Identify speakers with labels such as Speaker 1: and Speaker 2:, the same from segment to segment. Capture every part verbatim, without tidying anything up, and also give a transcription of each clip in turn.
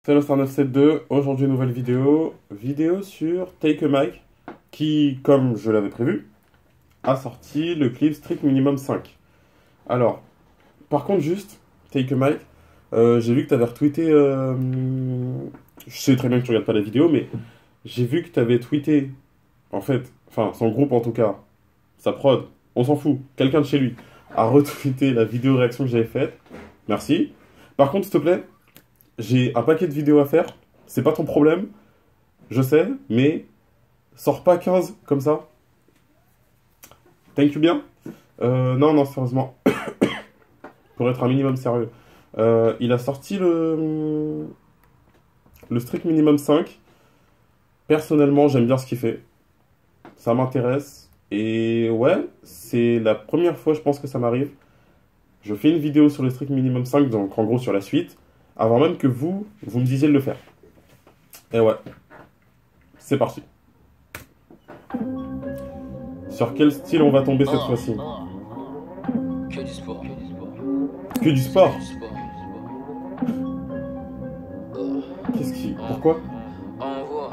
Speaker 1: Salut, c'est un neuf sept deux. Aujourd'hui, nouvelle vidéo. Vidéo sur Take a Mike, qui, comme je l'avais prévu, a sorti le clip Strict Minimum cinq. Alors, par contre, juste, Take a Mike, euh, j'ai vu que tu avais retweeté. Euh, je sais très bien que tu regardes pas la vidéo, mais j'ai vu que tu avais tweeté, en fait, enfin, son groupe en tout cas, sa prod, on s'en fout, quelqu'un de chez lui, a retweeté la vidéo réaction que j'avais faite. Merci. Par contre, s'il te plaît, j'ai un paquet de vidéos à faire, c'est pas ton problème, je sais, mais sors pas quinze comme ça. Thank you bien. Euh, non, non, sérieusement, pour être un minimum sérieux. Euh, il a sorti le, le Strict Minimum cinq. Personnellement, j'aime bien ce qu'il fait. Ça m'intéresse. Et ouais, c'est la première fois, je pense, que ça m'arrive. Je fais une vidéo sur le Strict Minimum cinq, donc en gros sur la suite, avant même que vous, vous me disiez de le faire. Et ouais, c'est parti. Sur quel style on va tomber cette fois-ci?
Speaker 2: Que du sport.
Speaker 1: Que du sport?
Speaker 2: Que du sport.
Speaker 1: Qu'est-ce qui... Pourquoi?
Speaker 2: Envoie.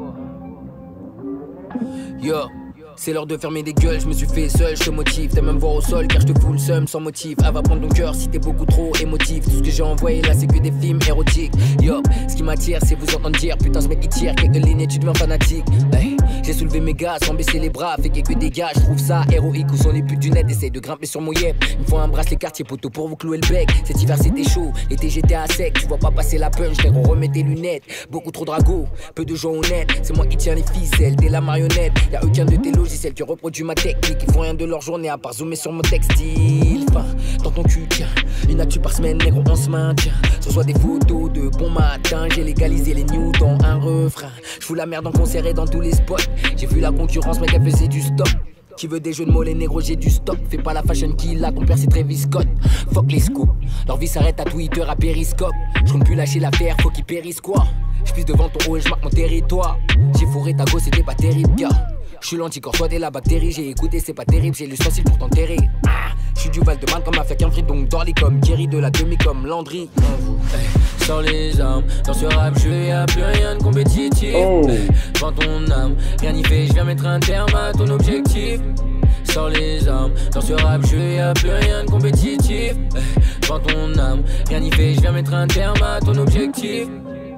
Speaker 2: Yo. C'est l'heure de fermer des gueules, je me suis fait seul, je te motive. T'aimes même voir au sol car je te fous le seum sans motif. Elle va prendre ton cœur si t'es beaucoup trop émotif. Tout ce que j'ai envoyé là c'est que des films érotiques. Yo, ce qui m'attire c'est vous entendre dire putain ce mec il tire quelques lignes et tu deviens fanatique. Hey, j'ai soulevé mes gars sans baisser les bras. Fait quelques dégâts, je trouve ça héroïque. Où sont les putes du net, essaye de grimper sur mon yep. Il me faut un bracelet quartier poteau pour vous clouer le bec. Cet hiver c'était chaud, l'été j'étais à sec. Tu vois pas passer la punch, négro remets tes lunettes. Beaucoup trop drago, peu de gens honnêtes. C'est moi qui tiens les ficelles, t'es la marionnette. Y'a aucun de tes logiciels qui reproduit ma technique. Ils font rien de leur journée à part zoomer sur mon textile. Enfin, dans ton cul, tiens, une actu par semaine, négro, on se maintient. Ce soit des photos de bon matin, j'ai légalisé les news dans un refrain. Je fous la merde en concert et dans tous les spots. J'ai vu la concurrence, mec, elle faisait du stop. Qui veut des jeux de mots, les négros, j'ai du stock. Fais pas la fashion kill, la compère c'est Travis Scott. Fuck les scoops, leur vie s'arrête à Twitter, à Periscope. Je compte plus lâcher l'affaire, faut qu'ils périssent quoi. J'pisse devant ton haut et j'marque mon territoire. J'ai fourré ta go, c'était pas terrible, gars. Je suis l'anticorps, toi t'es la bactérie. J'ai écouté, c'est pas terrible, j'ai l'ustensile pour t'enterrer. Ah, je suis du Val de Marne comme affaire qu'un fric, donc Dorly comme Kerry de la demi comme Landry. Hey, sans les armes, dans ce rap, je y'a plus rien de compétitif.
Speaker 1: Oh.
Speaker 2: Hey, prends ton âme, rien n'y fait, je viens mettre un terme à ton objectif. Sans les armes, dans ce rap, je y'a plus rien de compétitif. Hey, prends ton âme, rien n'y fait, je viens mettre un terme à ton objectif.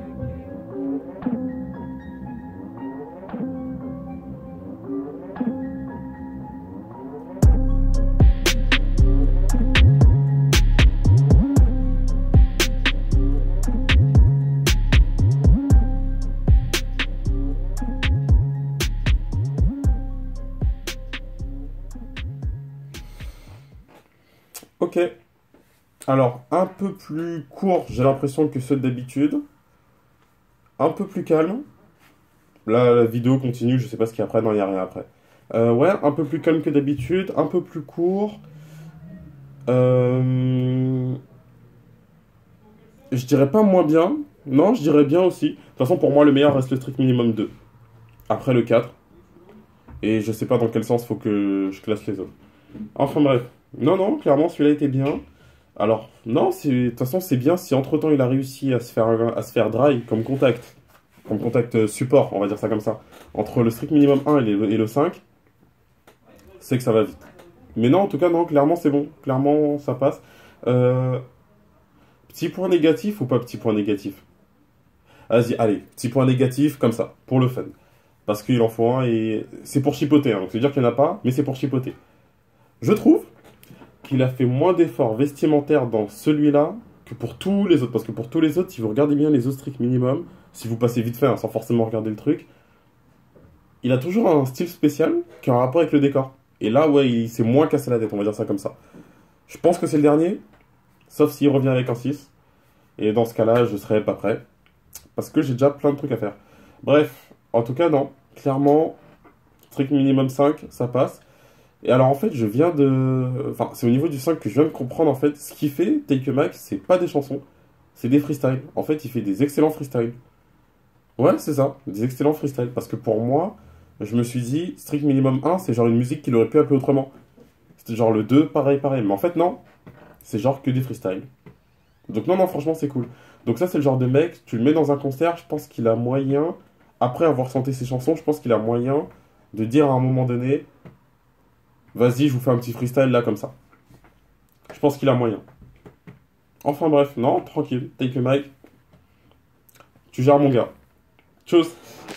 Speaker 1: Ok. Alors, un peu plus court, j'ai l'impression que ceux d'habitude. Un peu plus calme. Là, la vidéo continue, je sais pas ce qu'il y a après. Non, il n'y a rien après. Euh, ouais, un peu plus calme que d'habitude. Un peu plus court. Euh... Je dirais pas moins bien. Non, je dirais bien aussi. De toute façon, pour moi, le meilleur reste le Strict Minimum deux. Après le quatre. Et je sais pas dans quel sens faut que je classe les autres. Enfin bref. Non, non, clairement, celui-là était bien. Alors, non, de toute façon, c'est bien si entre-temps il a réussi à se faire, à se faire dry comme contact. Comme contact support, on va dire ça comme ça. Entre le Strict Minimum un et, les, et le cinq, c'est que ça va vite. Mais non, en tout cas, non, clairement, c'est bon. Clairement, ça passe. Euh, petit point négatif ou pas petit point négatif? Vas-y, allez, petit point négatif, comme ça, pour le fun. Parce qu'il en faut un et c'est pour chipoter. Hein, donc, c'est-à-dire qu'il n'y en a pas, mais c'est pour chipoter. Je trouve qu'il a fait moins d'efforts vestimentaires dans celui-là que pour tous les autres. Parce que pour tous les autres, si vous regardez bien les autres Strict Minimum, si vous passez vite fait, hein, sans forcément regarder le truc, il a toujours un style spécial qui a un rapport avec le décor. Et là, ouais, il s'est moins cassé la tête, on va dire ça comme ça. Je pense que c'est le dernier, sauf s'il revient avec un six. Et dans ce cas-là, je serais pas prêt. Parce que j'ai déjà plein de trucs à faire. Bref, en tout cas, non. Clairement, Strict Minimum cinq, ça passe. Et alors en fait je viens de... Enfin c'est au niveau du cinq que je viens de comprendre en fait. Ce qu'il fait, Take a Mike, c'est pas des chansons, c'est des freestyles. En fait il fait des excellents freestyles. Ouais c'est ça, des excellents freestyles. Parce que pour moi, je me suis dit, Strict Minimum un c'est genre une musique qu'il aurait pu appeler autrement. C'était genre le deux, pareil pareil. Mais en fait non, c'est genre que des freestyles. Donc non non franchement c'est cool. Donc ça, c'est le genre de mec, tu le mets dans un concert, je pense qu'il a moyen, après avoir chanté ses chansons, je pense qu'il a moyen de dire à un moment donné, vas-y, je vous fais un petit freestyle là, comme ça. Je pense qu'il a moyen. Enfin bref, non, tranquille, take a mic. Tu gères mon gars. Tchuss.